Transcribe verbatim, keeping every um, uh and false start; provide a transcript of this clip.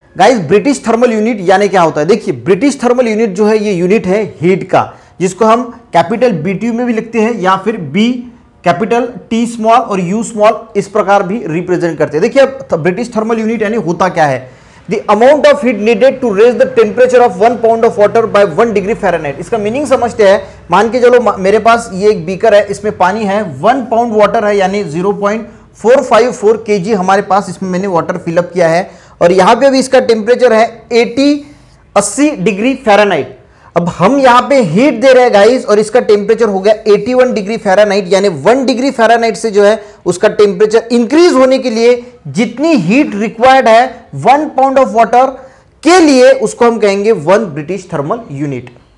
Guys British thermal unit यानी क्या होता है, देखिए ब्रिटिश थर्मल यूनिट जो है ये यूनिट है हीट का, जिसको हम कैपिटल बीटीयू में भी लिखते हैं या फिर बी कैपिटल टी स्मॉल और यू स्मॉल इस प्रकार भी रिप्रेजेंट करते हैं। देखिए अब ब्रिटिश थर्मल यूनिट यानी होता क्या है, the amount of heat needed to raise the temperature of one pound of water by one degree Fahrenheit. इसका मीनिंग समझते हैं, मान के चलो मेरे पास ये एक बीकर है, इसमें पानी है, वन पाउंड वाटर है यानी zero point four five four KG हमारे पास इसमें मैंने वाटर फिलअप किया है, और यहां पे भी इसका टेम्परेचर है अस्सी डिग्री फ़ारेनहाइट। अब हम यहां पे हीट दे रहे हैं गाइस और इसका टेम्परेचर हो गया इक्यासी डिग्री फ़ारेनहाइट, यानी वन डिग्री फ़ारेनहाइट से जो है उसका टेम्परेचर इंक्रीज होने के लिए जितनी हीट रिक्वायर्ड है वन पाउंड ऑफ वाटर के लिए उसको हम कहेंगे वन ब्रिटिश थर्मल यूनिट।